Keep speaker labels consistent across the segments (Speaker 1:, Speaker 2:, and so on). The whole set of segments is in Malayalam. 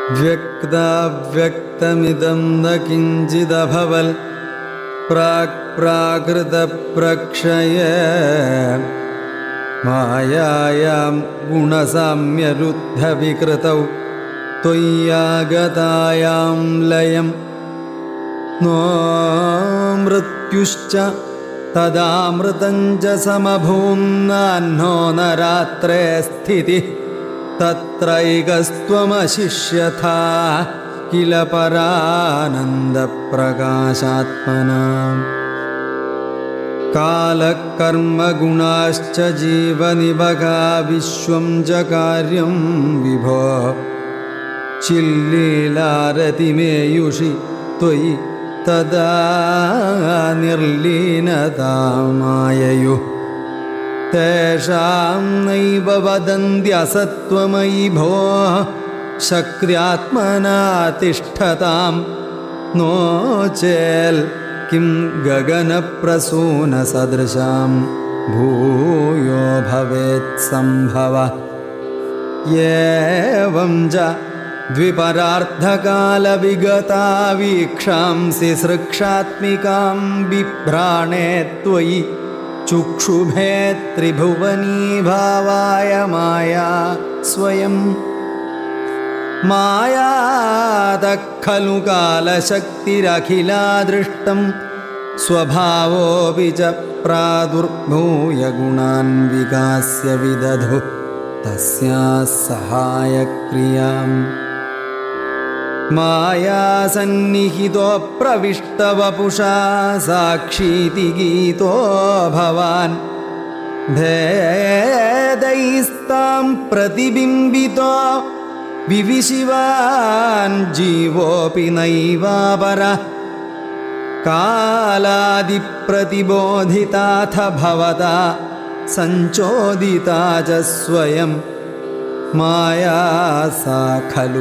Speaker 1: व्यक्ताव्यक्तमिदं न किञ्चिदभवल् प्राक्प्राकृतप्रक्षये मायायां गुणसाम्यरुद्धविकृतौ त्वय्यागतायां लयं नो मृत्युश्च तदामृतं च समभून्नान्नो न रात्रे स्थितिः तत्रैकस्त्वमशिष्यथा किल परानन्दप्रकाशात्मना कालकर्मगुणाश्च जीवनिबगा विश्वं च कार्यं विभो चिल्लीलारतिमेयुषि त्वयि तदा निर्लीनतामाययुः तेषां नैव वदन्त्यसत्त्वमयि भोः शक्र्यात्मना तिष्ठतां नो चेल् किं गगनप्रसूनसदृशां भूयो भवेत् सम्भवः एवं च द्विपरार्धकालविगता वीक्षांसि सृक्षात्मिकां बिभ्राणे त्वयि चुक्षुभे त्रिभुवनी भावाय माया स्वयं मायातः खलु कालशक्तिरखिलादृष्टं स्वभावोऽपि च प्रादुर्भूय गुणान् विकास्य विदधु तस्याः सहायक्रियाम् मायासन्निहितो प्रविष्टवपुषा साक्षीति गीतो भवान् भेदैस्तां प्रतिबिम्बितो विविशिवान् जीवोऽपि नैवापरः कालादिप्रतिबोधिताथ भवता सञ्चोदिता च स्वयं माया सा खलु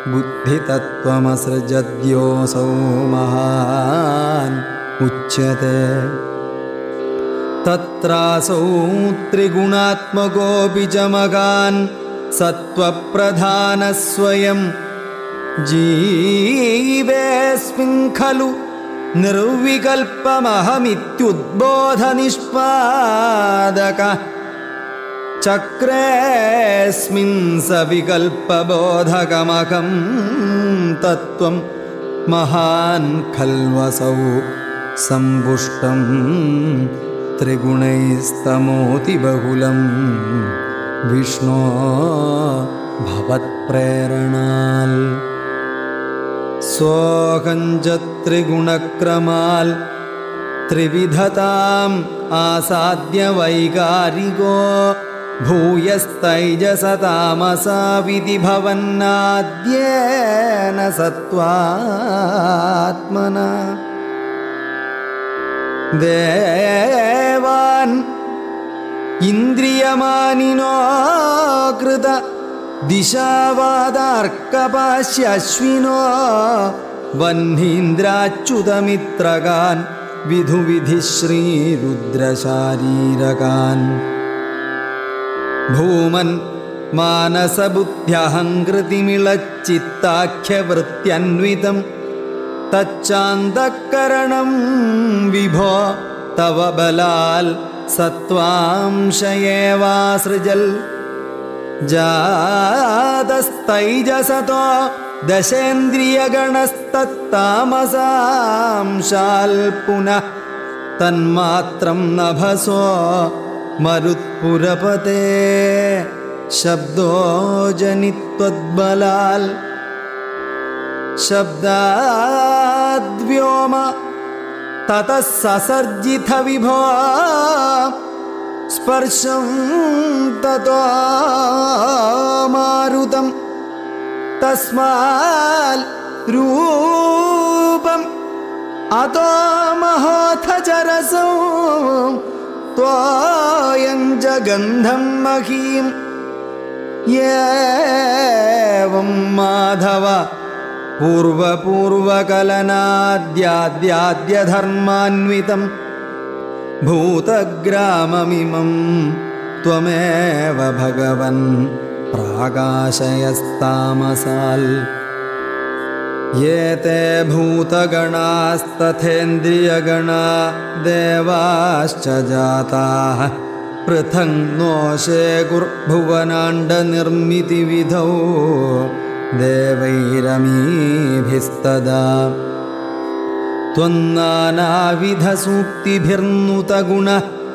Speaker 1: बुद्धितत्त्वमसृजद्योऽसौ महान् उच्यते तत्रासौ त्रिगुणात्मकोऽपि च मगान् सत्त्वप्रधानः स्वयं जीवेऽस्मिन् खलु निर्विकल्पमहमित्युद्बोधनिष्पादकः चक्रेऽस्मिन् सविकल्पबोधकमकं तत्त्वं महान् खल्वसौ सम्पुष्टं त्रिगुणैस्तमोतिबहुलं विष्णो भवत्प्रेरणाल् सोऽहं च त्रिगुणक्रमाल् त्रिविधताम् आसाद्य वैकारिको भूयस्तैजसतामसा विधि भवन्नाद्येन सत्त्वात्मना देवान् इन्द्रियमानिनो कृत दिशावादार्कपाश्यश्विनो वह्नीन्द्राच्युतमित्रगान् विधुविधिश्रीरुद्रशारीरकान् भूमन् मानसबुद्ध्यहङ्कृतिमिळच्चित्ताख्यवृत्त्यन्वितं तच्चान्तःकरणं विभो तव बलाल् सत्त्वांश एवासृजल् जातस्तैजसतो दशेन्द्रियगणस्तत्तामसांशाल् पुनः तन्मात्रं नभसो मरुत्पुरपते शब्दो जनित्वद्बलाल् शब्दाद्व्योम ततः ससर्जित विभो स्पर्शं ततो मारुतं तस्मात् रूपम् अतो महोऽथ च रसं त्वयं च गन्धं महीम् एवं माधव पूर्वपूर्वकलनाद्याद्याद्यधर्मान्वितं भूतग्राममिमं त्वमेव भगवन् प्राकाशयस्तामसाल् ये ते भूतगणास्तथेन्द्रियगणा देवाश्च जाताः पृथङ् नोषे गुर्भुवनाण्डनिर्मितिविधौ देवैरमीभिस्तदा त्वन्नानाविधसूक्तिभिर्नुतगुण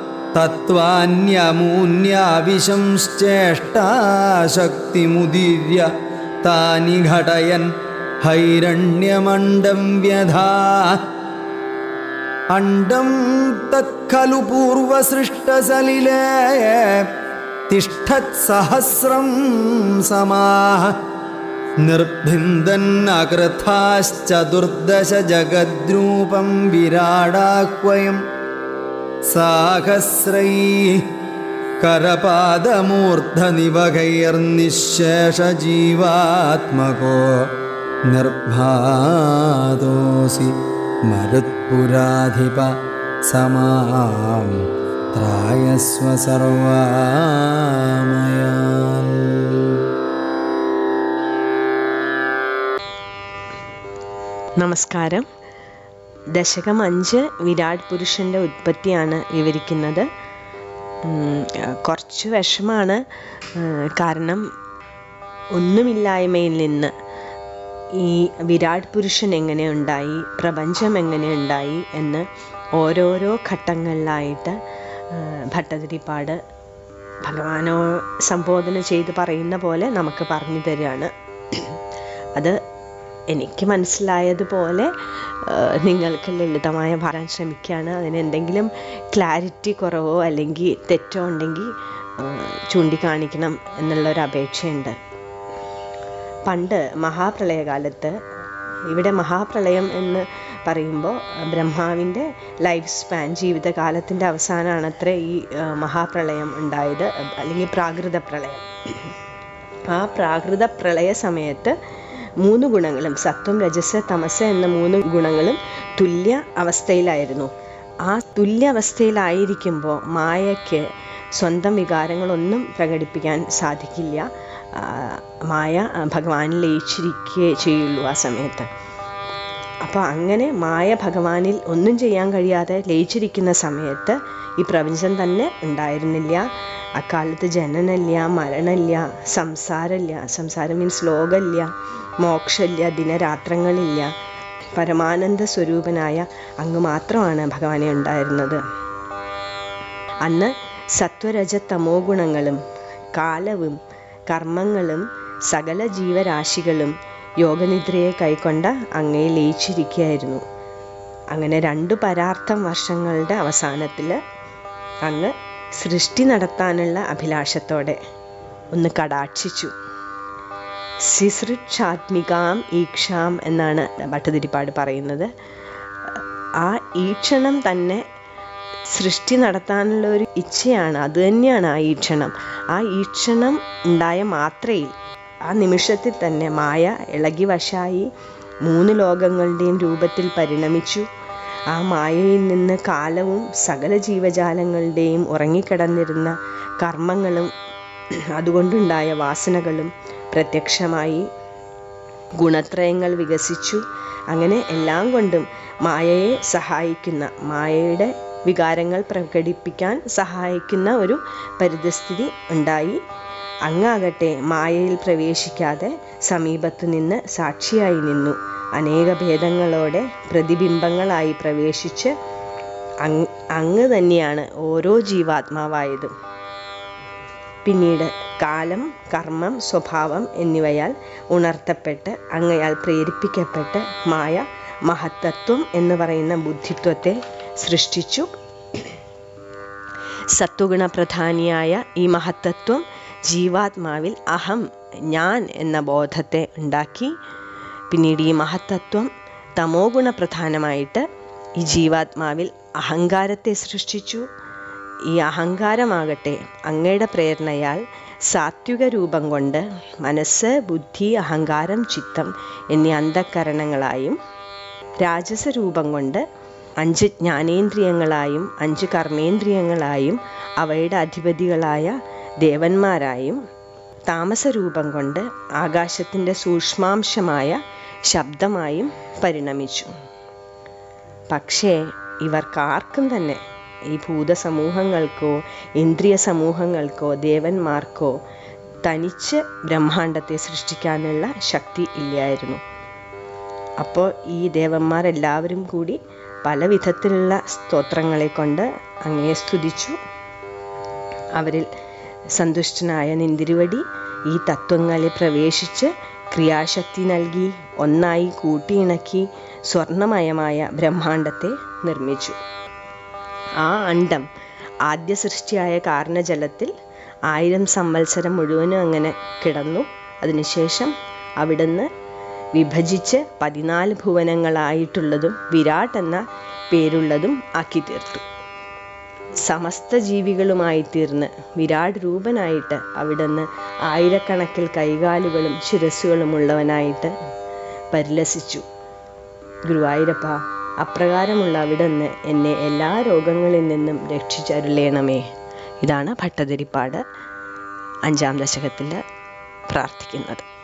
Speaker 1: तत्त्वान्यमून्याविशंश्चेष्टाशक्तिमुदीर्य तानि घटयन् हैरण्यमण्डं व्यधा अण्डं तत्खलु पूर्वसृष्टसलिले तिष्ठत्सहस्रं समाः निर्भिन्दन्नकृथाश्चतुर्दश जगद्रूपं विराडाह्वयं साहस्रैः करपादमूर्धनिवगैर्निःशेषजीवात्मको निर्भातोऽसि मरुत्पुराधिप समां त्रायस्व सर्वामयान्.
Speaker 2: നമസ്കാരം. ദശകം 5 വിരാട് പുരുഷൻ്റെ ഉത്പത്തിയാണ് വിവരിക്കുന്നത്. കുറച്ച് വിഷമാണ്. കാരണം ഒന്നുമില്ലായ്മയിൽ നിന്ന് ഈ വിരാട് പുരുഷൻ എങ്ങനെ ഉണ്ടായി, പ്രപഞ്ചം എങ്ങനെ ഉണ്ടായി എന്ന് ഓരോരോ ഘട്ടങ്ങളിലായിട്ട് ഭട്ടതിരിപ്പാട് ഭഗവാനോ സംബോധന ചെയ്ത് പറയുന്ന പോലെ നമുക്ക് പറഞ്ഞു തരികയാണ്. അത് എനിക്ക് മനസ്സിലായതുപോലെ നിങ്ങൾക്ക് ലളിതമായ പറയാൻ ശ്രമിക്കുകയാണ്. അതിനെന്തെങ്കിലും ക്ലാരിറ്റി കുറവോ അല്ലെങ്കിൽ തെറ്റോ ഉണ്ടെങ്കിൽ ചൂണ്ടിക്കാണിക്കണം എന്നുള്ളൊരു അപേക്ഷയുണ്ട്. പണ്ട് മഹാപ്രളയകാലത്ത്, ഇവിടെ മഹാപ്രളയം എന്ന് പറയുമ്പോൾ ബ്രഹ്മാവിൻ്റെ ലൈഫ് സ്പാൻ, ജീവിതകാലത്തിൻ്റെ അവസാനമാണത്രേ ഈ മഹാപ്രളയം ഉണ്ടായത്, അല്ലെങ്കിൽ പ്രാകൃത പ്രളയം. ആ പ്രാകൃത പ്രളയ സമയത്ത് 3 ഗുണങ്ങളും, സത്വം രജസ് തമസ് എന്ന 3 ഗുണങ്ങളും തുല്യ അവസ്ഥയിലായിരുന്നു. ആ തുല്യ അവസ്ഥയിലായിരിക്കുമ്പോൾ മായയ്ക്ക് സ്വന്തം വികാരങ്ങളൊന്നും പ്രകടിപ്പിക്കാൻ സാധിക്കില്ല. മായ ഭഗവാനിൽ ലയിച്ചിരിക്കുകയേ ചെയ്യുള്ളൂ ആ സമയത്ത്. അപ്പോൾ അങ്ങനെ മായ ഭഗവാനിൽ ഒന്നും ചെയ്യാൻ കഴിയാതെ ലയിച്ചിരിക്കുന്ന സമയത്ത് ഈ പ്രപഞ്ചം തന്നെ ഉണ്ടായിരുന്നില്ല. അക്കാലത്ത് ജനനമില്ല, മരണമില്ല, സംസാരമില്ല. സംസാരം മീൻസ് ലോകമില്ല, മോക്ഷമില്ല, ദിനരാത്രങ്ങളില്ല. പരമാനന്ദ സ്വരൂപനായ അങ്ങ് മാത്രമാണ് ഭഗവാനെ ഉണ്ടായിരുന്നത്. അന്ന് സത്വരജ തമോ ഗുണങ്ങളും കാലവും കർമ്മങ്ങളും സകല ജീവരാശികളും യോഗനിദ്രയെ കൈക്കൊണ്ട അങ്ങേ ലയിച്ചിരിക്കുകയായിരുന്നു. അങ്ങനെ 2 പരാർത്ഥം വർഷങ്ങളുടെ അവസാനത്തിൽ അങ്ങ് സൃഷ്ടി നടത്താനുള്ള അഭിലാഷത്തോടെ ഒന്ന് കടാക്ഷിച്ചു. സിസൃക്ഷാത്മികാം ഈക്ഷാം എന്നാണ് ഭട്ടതിരിപ്പാട് പറയുന്നത്. ആ ഈക്ഷണം തന്നെ സൃഷ്ടി നടത്താനുള്ള ഒരു ഇച്ഛയാണ്. അത് തന്നെയാണ് ആ ഈക്ഷണം. ആ ഈക്ഷണം ഉണ്ടായ മാത്രയിൽ, ആ നിമിഷത്തിൽ തന്നെ മായ ഇളകി വശായി 3 ലോകങ്ങളുടെയും രൂപത്തിൽ പരിണമിച്ചു. ആ മായയിൽ നിന്ന് കാലവും സകല ജീവജാലങ്ങളുടെയും ഉറങ്ങിക്കിടന്നിരുന്ന കർമ്മങ്ങളും അതുകൊണ്ടുണ്ടായ വാസനകളും പ്രത്യക്ഷമായി. ഗുണത്രയങ്ങൾ വികസിച്ചു. അങ്ങനെ എല്ലാം കൊണ്ടും മായയെ സഹായിക്കുന്ന, മായയുടെ വികാരങ്ങൾ പ്രകടിപ്പിക്കാൻ സഹായിക്കുന്ന ഒരു പരിതസ്ഥിതി ഉണ്ടായി. അങ്ങാകട്ടെ മായയിൽ പ്രവേശിക്കാതെ സമീപത്തു നിന്ന് സാക്ഷിയായി നിന്നു. അനേക ഭേദങ്ങളോടെ പ്രതിബിംബങ്ങളായി പ്രവേശിച്ച് അങ്ങ് തന്നെയാണ് ഓരോ ജീവാത്മാവായതും. പിന്നീട് കാലം, കർമ്മം, സ്വഭാവം എന്നിവയാൽ ഉണർത്തപ്പെട്ട് അങ്ങയാൽ പ്രേരിപ്പിക്കപ്പെട്ട് മായ മഹത്തത്വം എന്ന് പറയുന്ന ബുദ്ധിത്വത്തെ സൃഷ്ടിച്ചു. സത്വഗുണപ്രധാനിയായ ഈ മഹത്തത്വം ജീവാത്മാവിൽ അഹം, ഞാൻ എന്ന ബോധത്തെ ഉണ്ടാക്കി. പിന്നീട് ഈ മഹത്തത്വം തമോ ഗുണപ്രധാനമായിട്ട് ഈ ജീവാത്മാവിൽ അഹങ്കാരത്തെ സൃഷ്ടിച്ചു. ഈ അഹങ്കാരമാകട്ടെ അങ്ങയുടെ പ്രേരണയാൽ സാത്വിക രൂപം കൊണ്ട് മനസ്സ്, ബുദ്ധി, അഹങ്കാരം, ചിത്തം എന്നീ അന്ധക്കരണങ്ങളായും, രാജസ രൂപം കൊണ്ട് 5 ജ്ഞാനേന്ദ്രിയങ്ങളായും 5 കർമ്മേന്ദ്രിയങ്ങളായും അവയുടെ അധിപതികളായ ദേവന്മാരായും, താമസ രൂപം കൊണ്ട് ആകാശത്തിൻ്റെ സൂക്ഷ്മാംശമായ ശബ്ദമായും പരിണമിച്ചു. പക്ഷേ ഇവർക്കാർക്കും തന്നെ, ഈ ഭൂതസമൂഹങ്ങൾക്കോ ഇന്ദ്രിയ സമൂഹങ്ങൾക്കോ ദേവന്മാർക്കോ തനിച്ച് ബ്രഹ്മാണ്ടത്തെ സൃഷ്ടിക്കാനുള്ള ശക്തി ഇല്ലായിരുന്നു. അപ്പോൾ ഈ ദേവന്മാരെല്ലാവരും കൂടി പല വിധത്തിലുള്ള സ്തോത്രങ്ങളെ കൊണ്ട് അങ്ങയെ സ്തുതിച്ചു. അവരിൽ സന്തുഷ്ടനായ നിന്തിരുവടി ഈ തത്വങ്ങളെ പ്രവേശിച്ച് ക്രിയാശക്തി നൽകി ഒന്നായി കൂട്ടിയിണക്കി സ്വർണമയമായ ബ്രഹ്മാണ്ടത്തെ നിർമ്മിച്ചു. ആ അണ്ഡം ആദ്യ സൃഷ്ടിയായ കാരണജലത്തിൽ 1000 സംവത്സരം മുഴുവനും അങ്ങനെ കിടന്നു. അതിനുശേഷം അവിടുന്ന് വിഭജിച്ച് 14 ഭുവനങ്ങളായിട്ടുള്ളതും വിരാട് എന്ന പേരുള്ളതും ആക്കി തീർത്തു. സമസ്ത ജീവികളുമായി തീർന്ന് വിരാട് രൂപനായിട്ട് അവിടുന്ന് ആയിരക്കണക്കിൽ കൈകാലുകളും ശിരസ്സുകളും ഉള്ളവനായിട്ട് പരിലസിച്ചു. ഗുരുവായൂരപ്പ, അപ്രകാരമുള്ള അവിടുന്ന് എന്നെ എല്ലാ രോഗങ്ങളിൽ നിന്നും രക്ഷിച്ചരുളേണമേ. ഇതാണ് ഭട്ടതിരിപ്പാട് 5ാം ദശകത്തിൽ പ്രാർത്ഥിക്കുന്നത്.